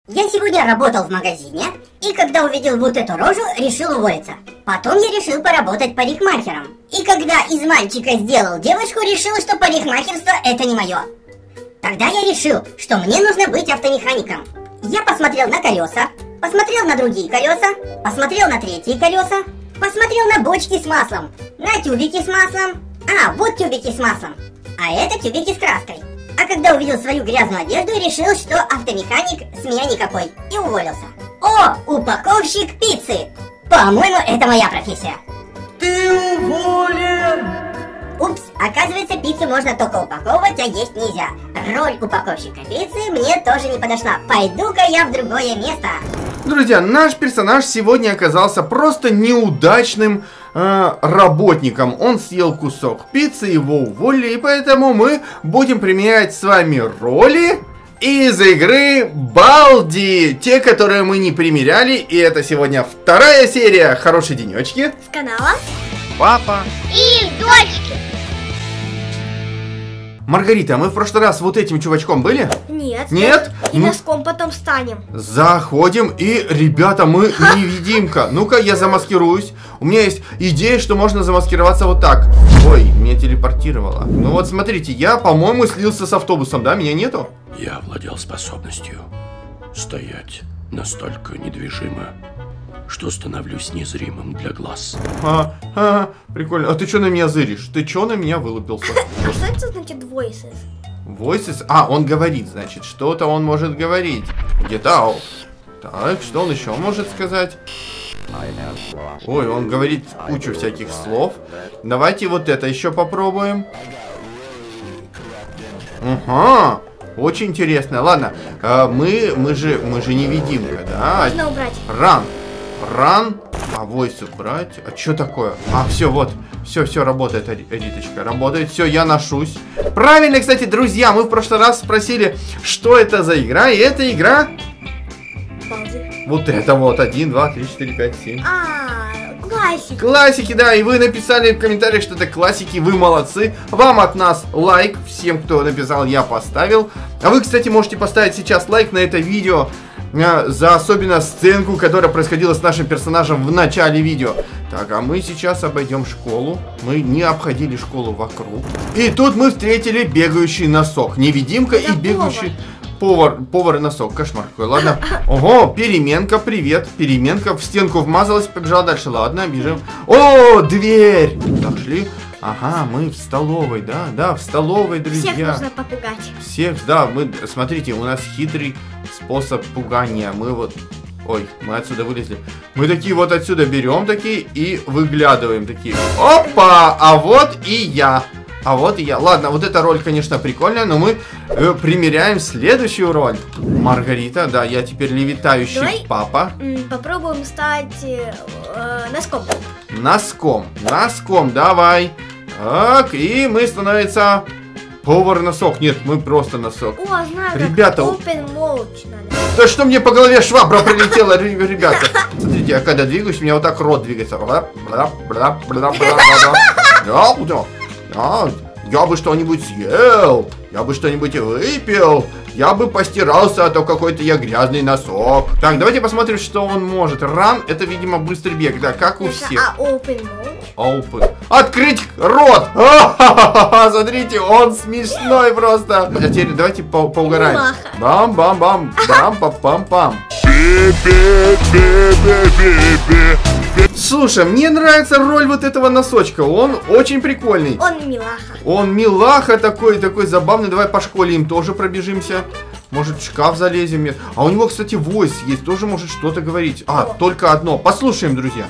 Я сегодня работал в магазине, и когда увидел вот эту рожу, решил уволиться. Потом я решил поработать парикмахером. И когда из мальчика сделал девушку, решил, что парикмахерство это не мое. Тогда я решил, что мне нужно быть автомехаником. Я посмотрел на колеса, посмотрел на другие колеса, посмотрел на третьи колеса, посмотрел на бочки с маслом, на тюбики с маслом. А, вот тюбики с маслом. А это тюбики с краской. А когда увидел свою грязную одежду, решил, что автомеханик с меня никакой. И уволился. О, упаковщик пиццы! По-моему, это моя профессия. Ты уволен! Упс, оказывается, пиццу можно только упаковывать, а есть нельзя. Роль упаковщика пиццы мне тоже не подошла. Пойду-ка я в другое место. Друзья, наш персонаж сегодня оказался просто неудачным работником. Он съел кусок пиццы, его уволили, и поэтому мы будем применять с вами роли из игры Балди. Те, которые мы не примеряли, и это сегодня вторая серия. Хорошие денечки. С канала Папа и дочки. Маргарита, мы в прошлый раз вот этим чувачком были? Нет. Нет? И носком потом станем. Заходим, и, ребята, мы невидимка. Ну-ка, я замаскируюсь. У меня есть идея, что можно замаскироваться вот так. Ой, меня телепортировало. Ну вот, смотрите, я, по-моему, слился с автобусом, да? Меня нету? Я владел способностью стоять настолько недвижимо, что становлюсь незримым для глаз. Прикольно. А ты что на меня зыришь? Ты что на меня вылупился? А что это значит voices? Voices? А, он говорит, значит. Что-то он может говорить. Get out. Так, что он еще может сказать? Ой, он говорит кучу всяких слов. Давайте вот это еще попробуем. Ага. Очень интересно. Ладно, мы же невидимка, да? Можно убрать. Ран. А voice убрать. А что такое? А, все, вот. Все работает, Риточка. Работает. Все, я ношусь. Правильно, кстати, друзья, мы в прошлый раз спросили, что это за игра. И эта игра... Балди. Вот это вот. 1, 2, 3, 4, 5, 7. Классики. Классики, да. И вы написали в комментариях, что это классики. Вы молодцы. Вам от нас лайк. Всем, кто написал, я поставил. А вы, кстати, можете поставить сейчас лайк на это видео за особенно сценку, которая происходила с нашим персонажем в начале видео. Так, а мы сейчас обойдем школу. Мы не обходили школу вокруг. И тут мы встретили бегающий носок. Невидимка и бегающий повар и носок. Кошмар какой. Ладно. Ого, переменка, привет. Переменка в стенку вмазалась, побежала дальше. Ладно, бежим. О, дверь. Дошли. Ага, мы в столовой, да, в столовой, друзья. Всех нужно попугать. Всех, да, мы, смотрите, у нас хитрый способ пугания. Мы вот, ой, мы отсюда вылезли. Мы такие вот отсюда берем такие и выглядываем такие. Опа, а вот и я. Ладно, вот эта роль, конечно, прикольная, но мы примеряем следующую роль. Маргарита, да, я теперь левитающий Давай папа. Попробуем стать носком. Носком, давай. Так, и мы становится повар-носок. Нет, мы просто носок. О, знаю, ребята, open mode надо. Да что мне по голове швабра прилетела, ребята. Смотрите, я когда двигаюсь, у меня вот так рот двигается. Я бы что-нибудь съел, я бы что-нибудь выпил, я бы постирался, а то какой-то я грязный носок. Так, давайте посмотрим, что он может. Ран, это, видимо, быстрый бег, да, как у всех. А open mode? Open. Открыть рот! Смотрите, он смешной просто. А теперь давайте поугараем. Бам-бам-бам, бам-пам-пам-пам. Слушай, мне нравится роль вот этого носочка. Он очень прикольный. Он милаха такой забавный. Давай по школе им тоже пробежимся. Может, в шкаф залезем. Нет. А у него, кстати, voice есть. Тоже может что-то говорить. Только одно. Послушаем, друзья.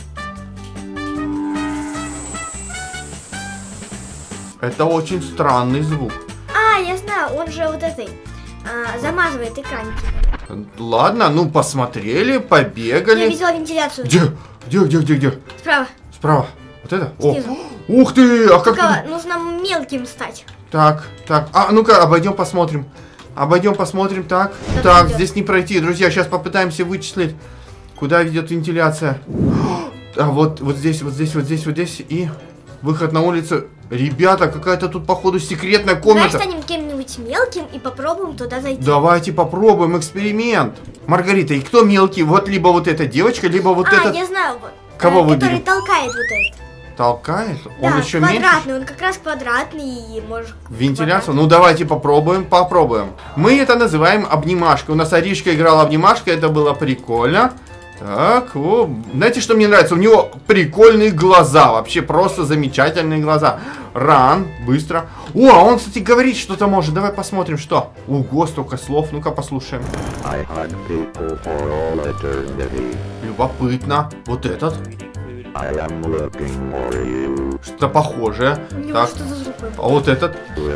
Это очень странный звук. Я знаю, он же вот этой замазывает экранчик. Ладно, ну посмотрели, побегали. Я видела вентиляцию. Где? Справа. Вот это? Снизу. Ух ты! А как только нужно мелким стать. Так. А ну-ка, обойдем, посмотрим. Так, идет. Здесь не пройти. Друзья, сейчас попытаемся вычислить, куда ведет вентиляция. А вот здесь и выход на улицу. Ребята, какая-то тут, походу, секретная комната. Давай станем кем-нибудь где-нибудь мелким и попробуем туда зайти. Давайте попробуем эксперимент. Маргарита, и кто мелкий? Вот либо вот эта девочка, либо вот этот. Я знаю. Кого который выберем? толкает вот это. Толкает? Он Да, еще меньше? квадратный, он как раз квадратный и может... Вентиляцию? Ну давайте попробуем. Мы это называем обнимашкой. У нас Аришка играла обнимашкой, это было прикольно. Так, знаете, что мне нравится? У него прикольные глаза, вообще просто замечательные глаза. Ран, быстро. О, а он, кстати, говорит что-то может. Давай посмотрим, что. Ого, столько слов. Ну-ка послушаем. Любопытно. Вот этот. Что-то похожее. У него Так, что-то за рукой. а вот этот.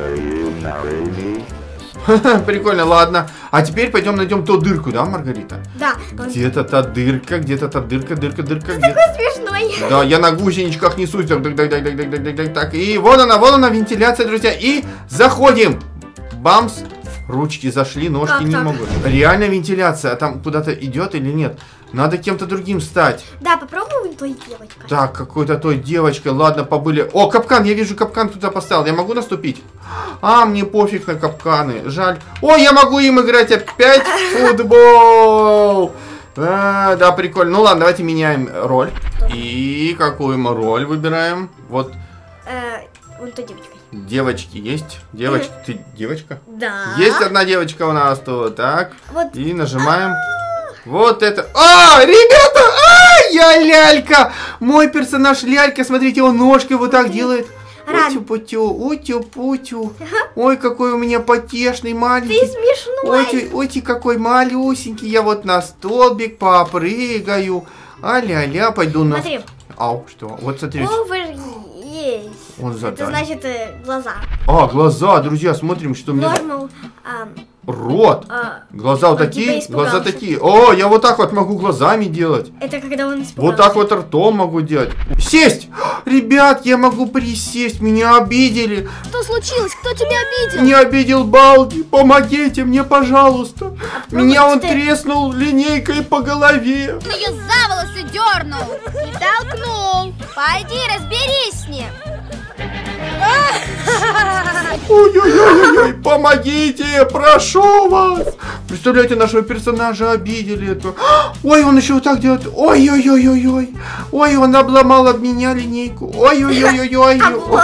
Прикольно, ладно. А теперь пойдем найдем ту дырку, да, Маргарита? Да, он Где-то та дырка, где-то та дырка. смешной. Да, я на гусеничках несусь. Так, и вон она, вентиляция, друзья. И заходим. Бамс. Ручки зашли, ножки Как не так? могут. Реально вентиляция. А там куда-то идет или нет? Надо кем-то другим стать. Да, попробуем той девочкой. Так, какой-то той девочкой. Ладно, побыли. О, капкан, я вижу, капкан туда поставил. Я могу наступить? А, мне пофиг на капканы. Жаль. О, я могу им играть опять в футбол. Да, прикольно. Ну ладно, давайте меняем роль. И какую мы роль выбираем? Вот, Вон той девочкой. девочки есть. Девочка, ты девочка? Да. Есть одна девочка у нас тут. Так, Вот. и нажимаем. Вот это. А, ребята! А, я лялька! Мой персонаж лялька. Смотрите, он ножкой вот так делает. Ран. Утю-путю, утю-путю. Ой, какой у меня потешный, Ты маленький. смешной. Ой, какой малюсенький. Я вот на столбик попрыгаю. А-ля-ля, пойду на... Смотри. Ау, что? Вот смотрите. Овер есть. Он Это задает. значит глаза. А, глаза, друзья, смотрим, что мне... Нормал. Рот. Глаза вот он такие, типа глаза испугался. такие. О, я вот так вот могу глазами делать. Это когда он испугался. Вот так вот ртом могу делать. Сесть! Ребят, я могу присесть. Меня обидели. Что случилось? Кто тебя обидел? Меня обидел Балди. Помогите мне, пожалуйста. Меня он ты. треснул линейкой по голове. Он ее за волосы дернул и толкнул. Пойди разберись с ним. Ой-ой-ой-ой, помогите, прошу вас. Представляете, нашего персонажа обидели. Это. Ой, он еще вот так делает. Ой-ой-ой-ой-ой. Ой, он обломал об меня линейку. Ой-ой-ой-ой-ой.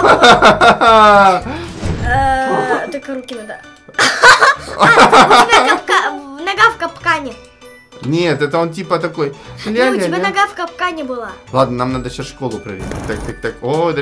Только руки надо. У тебя нога в капкане. Нет, это он типа такой. У тебя нога в капкане была. Ладно, нам надо сейчас школу проверить. Так. О,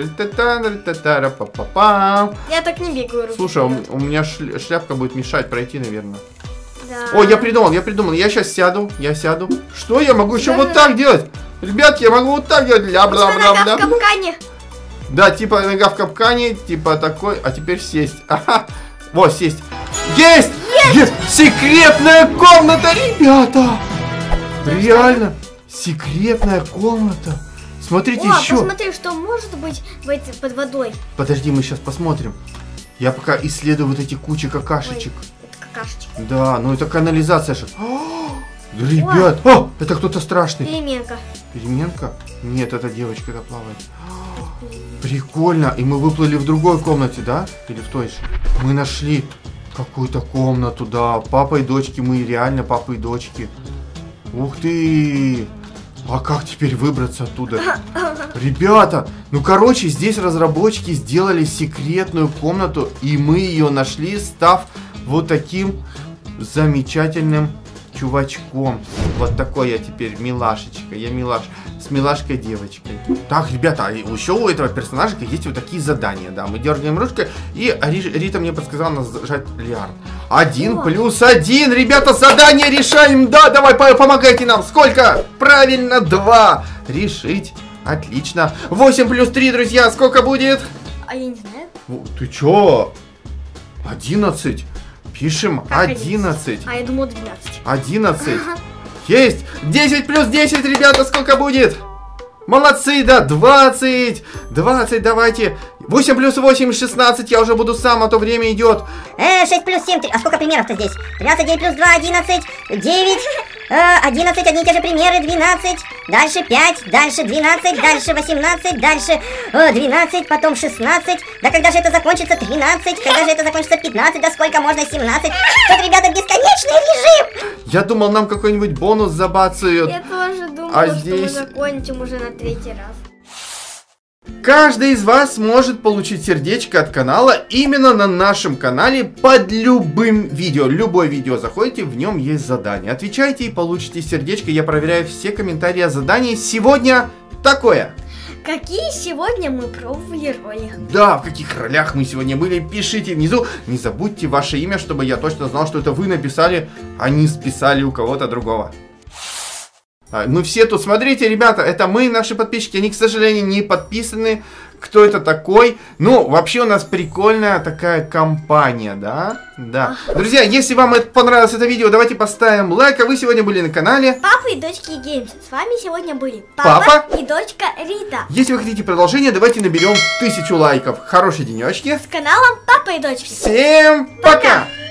па-па-пам. Я так не бегаю. руки Слушай, вперед. у меня шляпка будет мешать пройти, наверное. Да. О, я придумал. Я сейчас сяду. Что я могу еще вот так делать? Ребят, я могу вот так делать. У тебя нога в капкане. Да, типа нога в капкане, типа такой, а теперь сесть. Ага. Вот, сесть. Есть! Есть! Секретная комната, ребята! Реально, секретная комната. Смотрите О, еще. посмотри, что может быть под водой. Подожди, мы сейчас посмотрим. Я пока исследую вот эти кучи какашечек. Ой, это какашечки. Да, ну это канализация сейчас. Ребят, это кто-то страшный. Переменка. Переменка? Нет, это девочка, это плавает. Прикольно. И мы выплыли в другой комнате, да? Или в той же? Мы нашли какую-то комнату, да. Папа и дочки, мы реально папа и дочки. Ух ты! А как теперь выбраться оттуда? Ребята, ну короче, здесь разработчики сделали секретную комнату, и мы ее нашли, став вот таким замечательным чувачком. Вот такой я теперь милашечка. Я милаш. С милашкой девочкой. Так, ребята, еще у этого персонажа есть вот такие задания. Да, мы дергаем ручкой, и Рита мне подсказала нажать Лиард. 1 плюс 1. Ребята, задание решаем. Да, давай, помогайте нам. Сколько? Правильно, 2. Решить. Отлично. 8 плюс 3, друзья. Сколько будет? А я не знаю. Ты чё? 11. Пишем Как 11. А я думал 12. 11. Есть. 10 плюс 10, ребята, сколько будет? Молодцы, да, 20. 20, давайте. 8 плюс 8, 16. Я уже буду сам, а то время идет. 6 плюс 7, а сколько примеров-то здесь? 13, 9 плюс 2, 11, 9, 11, одни и те же примеры, 12, дальше 5, дальше 12, дальше 18, дальше 12, потом 16. Да когда же это закончится? 13, когда же это закончится? 15, да сколько можно? 17. Тут, ребята, бесконечный режим. Я думал, нам какой-нибудь бонус забацают. Я тоже думала, А что мы здесь- закончим уже на 3-й раз. Каждый из вас может получить сердечко от канала именно на нашем канале под любым видео. Любое видео заходите, в нем есть задание. Отвечайте и получите сердечко. Я проверяю все комментарии о задании. Сегодня такое. Какие сегодня мы пробовали роли? Да, в каких ролях мы сегодня были, пишите внизу. Не забудьте ваше имя, чтобы я точно знал, что это вы написали, а не списали у кого-то другого. Мы все тут, смотрите, ребята, это мы, наши подписчики, они, к сожалению, не подписаны. Кто это такой? Ну, вообще у нас прикольная такая компания, да? Да. Друзья, если вам понравилось это видео, давайте поставим лайк, а вы сегодня были на канале Папа и дочки Геймс. С вами сегодня были Папа и дочка Рита. Если вы хотите продолжение, давайте наберем 1000 лайков. Хорошей денечки. С каналом Папа и дочки. Всем пока!